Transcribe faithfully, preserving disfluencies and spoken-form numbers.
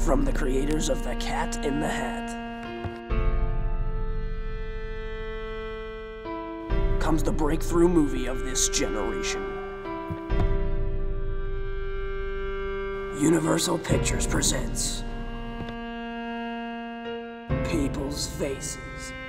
From the creators of The Cat in the Hat comes the breakthrough movie of this generation. Universal Pictures presents People's Faces.